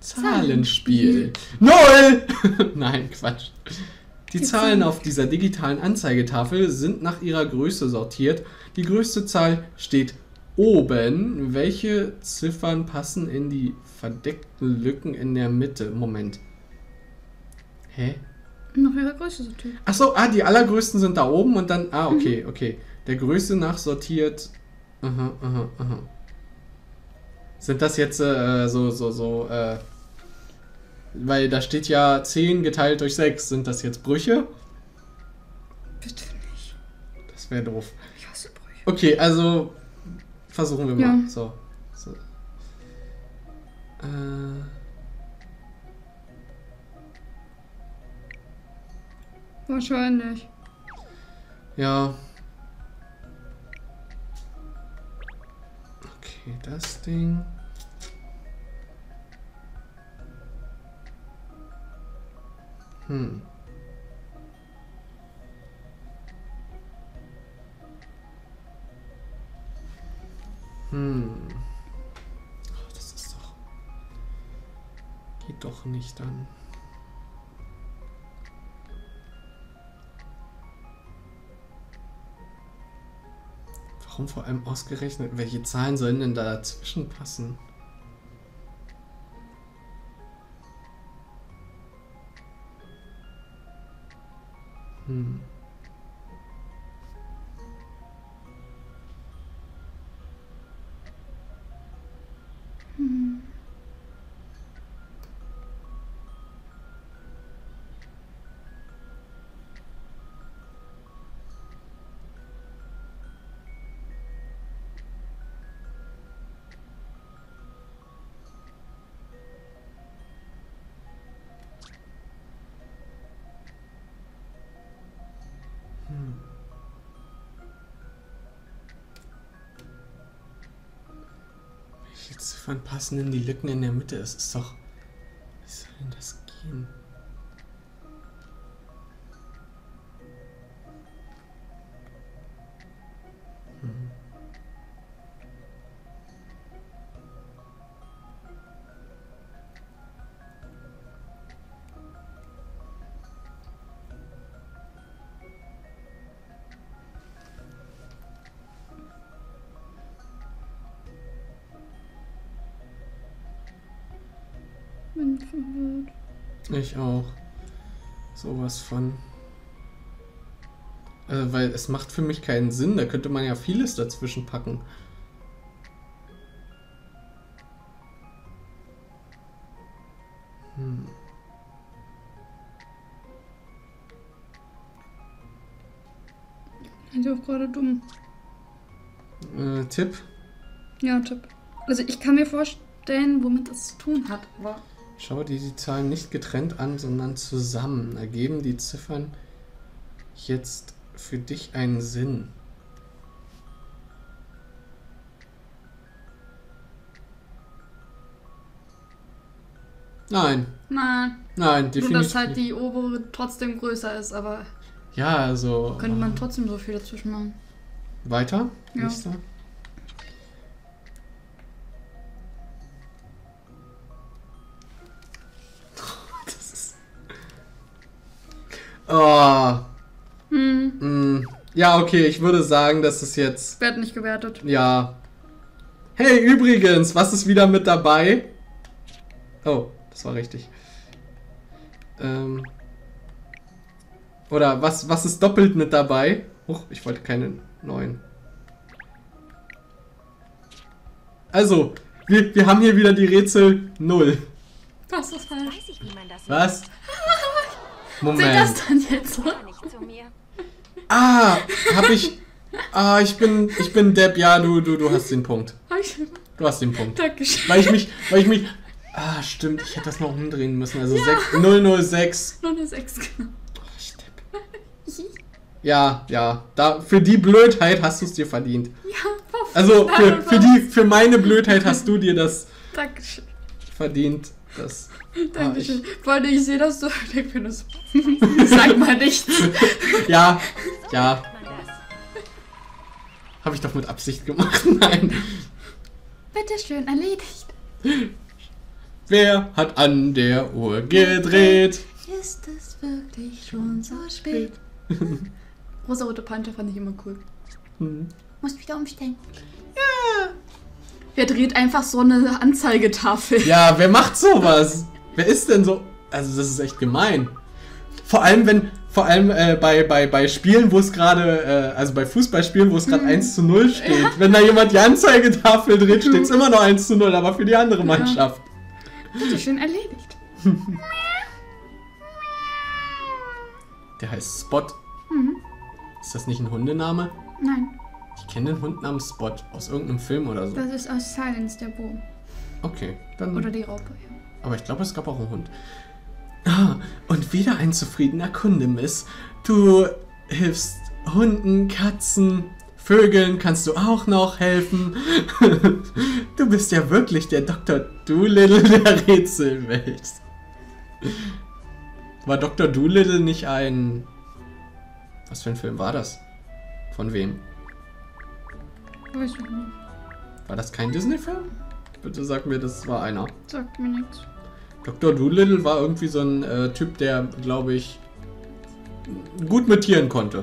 Zahlenspiel. Null! Nein, Quatsch. Die Zahlen auf dieser digitalen Anzeigetafel sind nach ihrer Größe sortiert. Die größte Zahl steht oben. Welche Ziffern passen in die verdeckten Lücken in der Mitte? Moment. Hä? Nach ihrer Größe sortiert. Achso, die allergrößten sind da oben und dann... okay, okay. Der Größe nach sortiert... Aha. Sind das jetzt weil da steht ja 10 geteilt durch 6. Sind das jetzt Brüche? Bitte nicht. Das wäre doof. Ich hasse Brüche. Okay, also versuchen wir mal. So. Wahrscheinlich. Ja. Okay, das Ding. Oh, das ist doch... Geht doch nicht dann. Warum vor allem ausgerechnet? Welche Zahlen sollen denn da dazwischen passen? Welche Ziffern passen in die Lücken in der Mitte? Es ist doch... Wie soll denn das gehen? Bin verwirrt. Ich auch. Sowas von. Weil es macht für mich keinen Sinn. Da könnte man ja vieles dazwischen packen. Ist auch gerade dumm. Tipp? Ja, Tipp. Also ich kann mir vorstellen, womit das zu tun hat, aber... Schau dir die Zahlen nicht getrennt an, sondern zusammen. Ergeben die Ziffern jetzt für dich einen Sinn? Nein. Nein. Nein, Nur, definitiv. dass halt die obere trotzdem größer ist, aber Ja, also... könnte man trotzdem so viel dazwischen machen. Weiter? Ja. Nächster. Das ist... Oh. Ja, okay, ich würde sagen, das ist jetzt... Wird nicht gewertet. Ja. Hey, übrigens, was ist wieder mit dabei? Oh, das war richtig. Oder was ist doppelt mit dabei? Huch, ich wollte keine neuen. Also, wir haben hier wieder die Rätsel 0. Das ist falsch. Weiß ich, wie man das Was? Moment. Seht das dann jetzt so? nicht zu mir. Ah, ich bin Depp. Ja, du hast den Punkt. Du hast den Punkt. Dankeschön. Weil ich mich... Ah, stimmt, ich hätte das noch umdrehen müssen. Also 006. 006, genau. Ja, für die Blödheit hast du es dir verdient. Ja, Also für meine Blödheit hast du dir das Dankeschön. verdient. Das Dankeschön. Vor allem, ich sehe das so. Ich denke mir das. Sag mal nichts. Ja. Man das. Habe ich doch mit Absicht gemacht. Nein. Bitteschön, erledigt. Wer hat an der Uhr gedreht? Ist es wirklich schon so spät? Rosa-rote Panther fand ich immer cool. Muss wieder umstellen. Ja. Wer dreht einfach so eine Anzeigetafel? Ja, wer macht sowas? Wer ist denn so? Also das ist echt gemein. Vor allem bei Spielen, wo es gerade, also bei Fußballspielen, wo es gerade 1:0 steht. Wenn da jemand die Anzeigetafel dreht, steht es immer noch 1:0, aber für die andere Mannschaft. Bitte schön erledigt. Der heißt Spot. Ist das nicht ein Hundename? Nein, Ich kenne den Hund namens Spot aus irgendeinem Film oder so. das ist aus Silence der Bo. Okay, dann. Oder die Raupe, ja. Aber ich glaube, es gab auch einen Hund. Ah, und wieder ein zufriedener Kunde, Miss. Du hilfst Hunden, Katzen, Vögeln kannst du auch noch helfen. Du bist ja wirklich der Dr. Dolittle der Rätselwelt. War Dr. Dolittle nicht ein... Was für ein Film war das? Von wem? Weiß ich nicht. War das kein Disney-Film? Bitte sag mir, das war einer. Sagt mir nichts. Dr. Dolittle war irgendwie so ein Typ, der, glaube ich, gut mit Tieren konnte.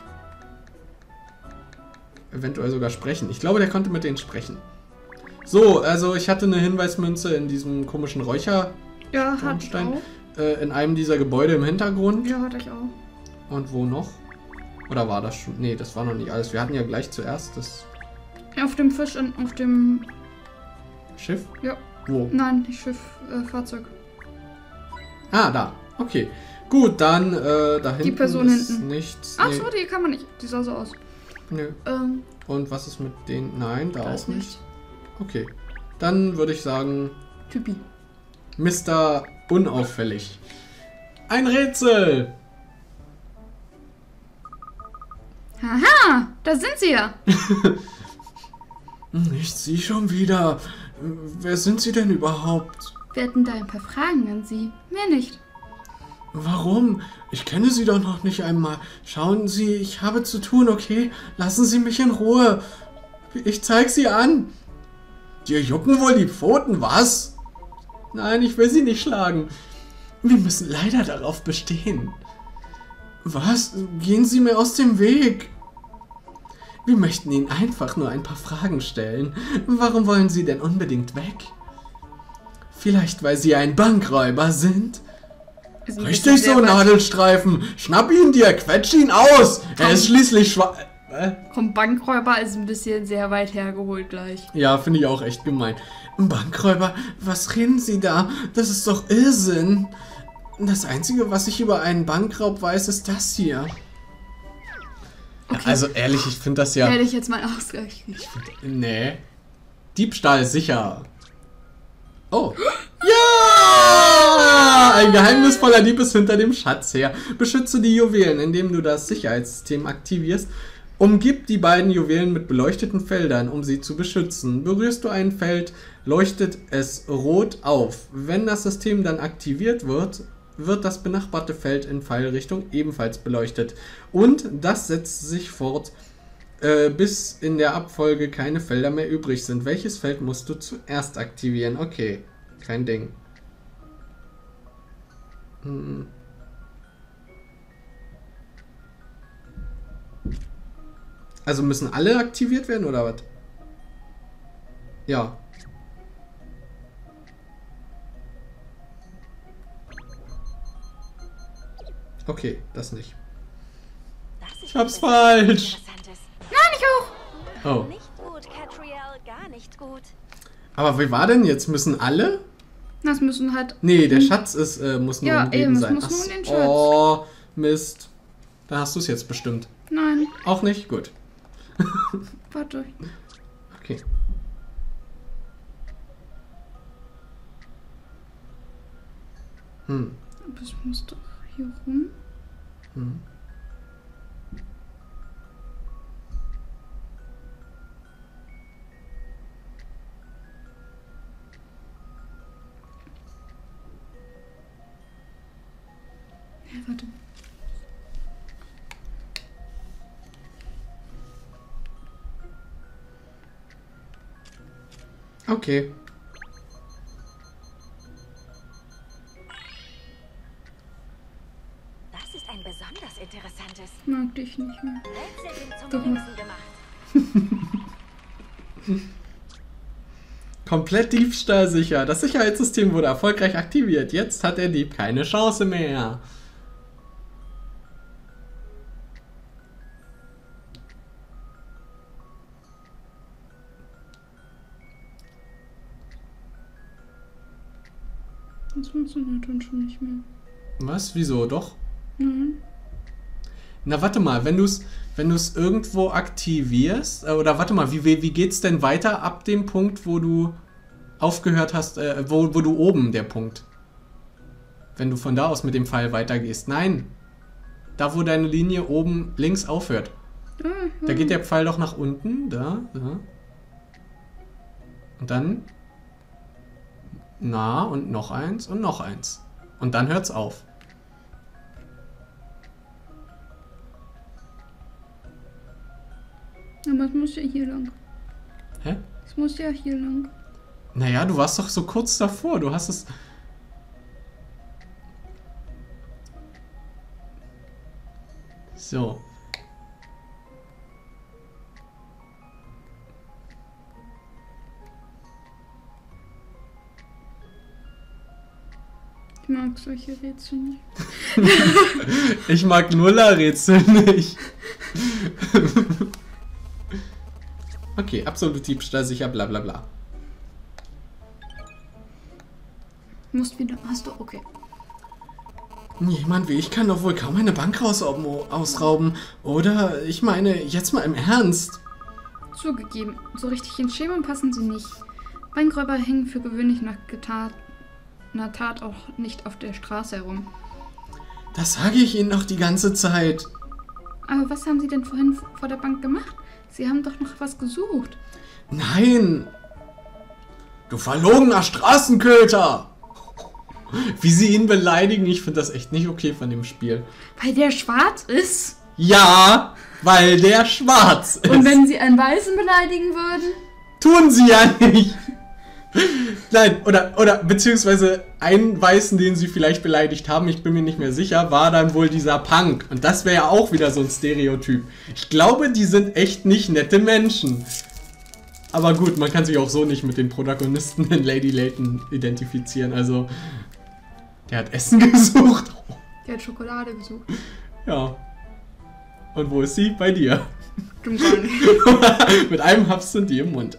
Eventuell sogar sprechen. Ich glaube, der konnte mit denen sprechen. So, also ich hatte eine Hinweismünze in diesem komischen Räucher Ja, hatte ich Stein, auch. in einem dieser Gebäude im Hintergrund. Ja, hatte ich auch. Und wo noch? Oder war das schon? Nee, das war noch nicht alles. Wir hatten ja gleich zuerst das Auf dem Fisch und auf dem... Schiff. Ja. Wo? Nein, nicht Schiff, Fahrzeug. Ah, da. Okay. Gut, dann da hinten Die Person ist hinten. nichts. Ach Nee. so, die kann man nicht. Die sah so aus. Nö. Und was ist mit denen? Nein, da Da auch ist nicht. nichts. Okay. Dann würde ich sagen, Typi. Mr. Unauffällig. Ein Rätsel! Haha, da sind sie ja. Nicht Sie schon wieder. Wer sind Sie denn überhaupt? Wir hätten da ein paar Fragen an Sie. Mehr nicht. Warum? Ich kenne Sie doch noch nicht einmal. Schauen Sie, ich habe zu tun, okay? Lassen Sie mich in Ruhe. Ich zeig Sie an. Dir jucken wohl die Pfoten, was? Nein, ich will Sie nicht schlagen. Wir müssen leider darauf bestehen. Was? Gehen Sie mir aus dem Weg. Wir möchten Ihnen einfach nur ein paar Fragen stellen. Warum wollen Sie denn unbedingt weg? Vielleicht, weil Sie ein Bankräuber sind? Ist ein Richtig bisschen so, sehr weit- Nadelstreifen. Schnapp ihn dir, quetsch ihn aus. Er ist schließlich schwach. Komm, Bankräuber ist ein bisschen sehr weit hergeholt gleich. Ja, finde ich auch echt gemein. Bankräuber, was reden Sie da? Das ist doch Irrsinn. Das Einzige, was ich über einen Bankraub weiß, ist das hier. Okay. Also ehrlich, ich finde das ja... Hätte ich jetzt mal ausgerechnet. Nee. Diebstahl sicher. Oh. Ja! Ein geheimnisvoller Dieb ist hinter dem Schatz her. Beschütze die Juwelen, indem du das Sicherheitssystem aktivierst. Umgib die beiden Juwelen mit beleuchteten Feldern, um sie zu beschützen. Berührst du ein Feld, leuchtet es rot auf. Wenn das System dann aktiviert wird, wird das benachbarte Feld in Pfeilrichtung ebenfalls beleuchtet. Und das setzt sich fort, bis in der Abfolge keine Felder mehr übrig sind. Welches Feld musst du zuerst aktivieren? Okay, kein Ding. Also müssen alle aktiviert werden, oder was? Ja. Okay, das nicht. Das ist Ich hab's etwas falsch. Interessantes. Nein, ich auch. Oh. Nicht gut, Catriel, gar nicht gut. Aber wie war denn jetzt? Müssen alle? Das müssen halt... Nee, der Schatz ist, muss nur Ja, umgeben eben, es sein. muss nur Ach um den so. Schatz. Oh, Mist. Da hast du es jetzt bestimmt. Nein, Auch nicht? Gut. warte. Okay. Aber es muss doch hier rum. Ja, warte. Okay. ich nicht mehr. Rätsel sind zum Doch. Lösen gemacht. Komplett diebstahlsicher. Das Sicherheitssystem wurde erfolgreich aktiviert. Jetzt hat der Dieb keine Chance mehr. Das funktioniert dann schon nicht mehr. Was? Wieso? Doch? Nein. Na, warte mal. Wenn du es irgendwo aktivierst, oder warte mal, wie geht's denn weiter ab dem Punkt, wo du aufgehört hast, wo du oben, der Punkt. Wenn du von da aus mit dem Pfeil weitergehst. Nein. Da, wo deine Linie oben links aufhört. Da geht der Pfeil doch nach unten. Da. Und dann. Na, und noch eins und noch eins. Und dann hört's auf. Aber es muss ja hier lang. Hä? Es muss ja hier lang. Naja, du warst doch so kurz davor. Du hast es. So. Ich mag solche Rätsel nicht. Ich mag Nuller-Rätsel nicht. Okay, absolut Diebstahl, sicher, bla bla bla. Musst wieder. Hast du. Okay. Jemand wie ich kann doch wohl kaum eine Bank ausrauben. Oder, ich meine, jetzt mal im Ernst. Zugegeben, so richtig ins Schema passen sie nicht. Bankräuber hängen für gewöhnlich nach getaner Tat auch nicht auf der Straße herum. Das sage ich Ihnen doch die ganze Zeit. Aber was haben Sie denn vorhin vor der Bank gemacht? Sie haben doch noch was gesucht. Nein! Du verlogener Straßenköter! Wie sie ihn beleidigen, ich finde das echt nicht okay von dem Spiel. Weil der schwarz ist? Ja, weil der schwarz ist. Und wenn Sie einen Weißen beleidigen würden? Tun sie ja nicht. Nein, oder beziehungsweise einen Weißen, den sie vielleicht beleidigt haben, ich bin mir nicht mehr sicher, war dann wohl dieser Punk. Und das wäre ja auch wieder so ein Stereotyp. Ich glaube, die sind echt nicht nette Menschen. Aber gut, man kann sich auch so nicht mit den Protagonisten in Lady Layton identifizieren. Also, der hat Essen gesucht. Der hat Schokolade gesucht. Ja. Und wo ist sie? Bei dir. Stimmt gar nicht. Mit einem Haps sind die im Mund.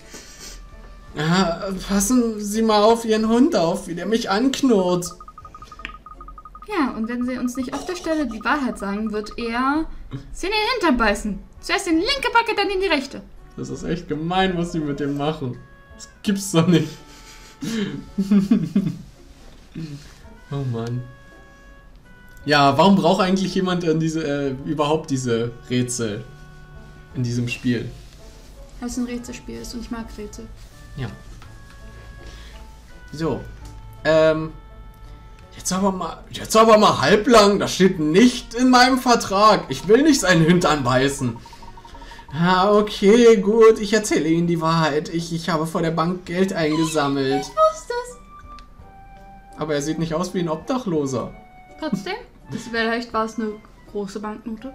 Passen Sie mal auf Ihren Hund auf, wie der mich anknurrt. Ja, und wenn Sie uns nicht auf der Stelle die Wahrheit sagen, wird er Sie in den Hintern beißen. Zuerst in die linke Backe, dann in die rechte. Das ist echt gemein, was Sie mit dem machen. Das gibt's doch nicht. Oh Mann. Ja, warum braucht eigentlich jemand überhaupt diese Rätsel in diesem Spiel? Weil es ein Rätselspiel ist und ich mag Rätsel. Ja. So. Jetzt aber mal halblang. Das steht nicht in meinem Vertrag. Ich will nicht seinen Hintern beißen. Okay, gut. Ich erzähle Ihnen die Wahrheit. Ich habe vor der Bank Geld eingesammelt. Ich wusste es. Aber er sieht nicht aus wie ein Obdachloser. Trotzdem? Vielleicht war es eine große Banknote.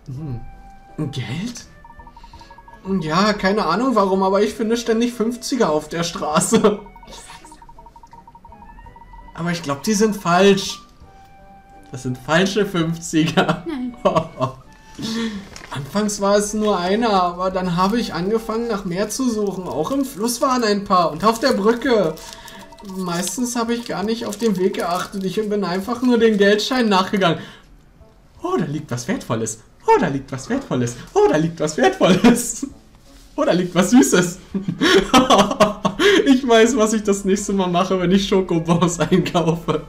Geld? Ja, keine Ahnung warum, aber ich finde ständig 50er auf der Straße. Ich sag's doch. Aber ich glaube, die sind falsch. Das sind falsche 50er. Nein. Anfangs war es nur einer, aber dann habe ich angefangen, nach mehr zu suchen. Auch im Fluss waren ein paar und auf der Brücke. Meistens habe ich gar nicht auf den Weg geachtet. Ich bin einfach nur den Geldschein nachgegangen. Oh, da liegt was Wertvolles. Oh, da liegt was Wertvolles. Oh, da liegt was Wertvolles. Oh, da liegt was Süßes. Ich weiß, was ich das nächste Mal mache, wenn ich Schokobons einkaufe.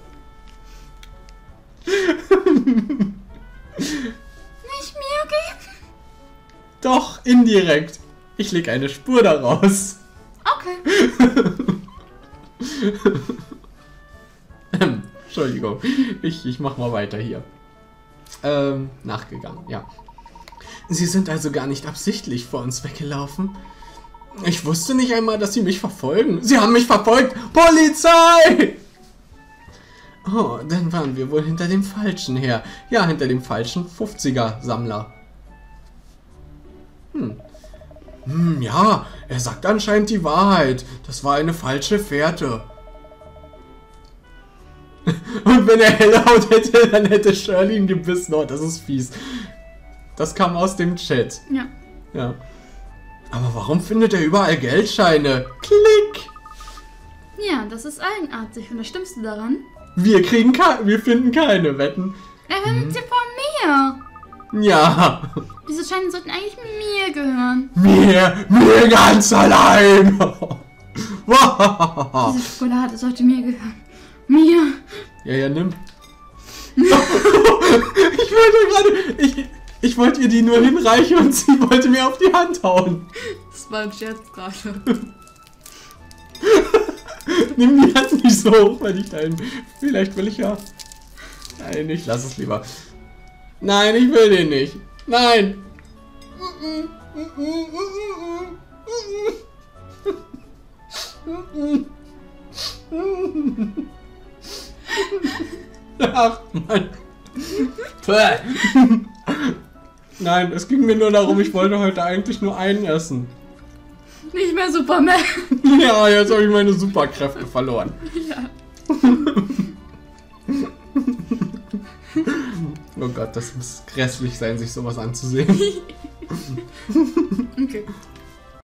Nicht mir geben? Doch, indirekt. Ich lege eine Spur daraus. Okay. Entschuldigung. Ich mach mal weiter hier. Nachgegangen, ja. Sie sind also gar nicht absichtlich vor uns weggelaufen? Ich wusste nicht einmal, dass Sie mich verfolgen. Sie haben mich verfolgt! Polizei! Oh, dann waren wir wohl hinter dem Falschen her. Ja, hinter dem falschen 50er-Sammler. Ja, er sagt anscheinend die Wahrheit. Das war eine falsche Fährte. Und wenn er Hellhaut hätte, dann hätte Shirley ihn gebissen. Oh, das ist fies. Das kam aus dem Chat. Ja. Ja. Aber warum findet er überall Geldscheine? Klick! Ja, das ist eigenartig. Und das Schlimmste daran? Wir finden keine Wetten. Er hört sie von mir. Ja. Diese Scheine sollten eigentlich mir gehören. Mir ganz allein. Diese Schokolade sollte mir gehören. Mir. Ja, nimm. Ich wollte ihr die nur hinreichen und sie wollte mir auf die Hand hauen. Das war ein Scherz gerade. Nimm die Hand nicht so hoch, weil ich deinen. Vielleicht will ich ja. Nein, ich lass es lieber. Nein, ich will den nicht. Nein. Ach, Mann. Nein, es ging mir nur darum, ich wollte heute eigentlich nur einen essen. Nicht mehr Superman. Ja, jetzt habe ich meine Superkräfte verloren. Ja. Oh Gott, das muss grässlich sein, sich sowas anzusehen. Okay.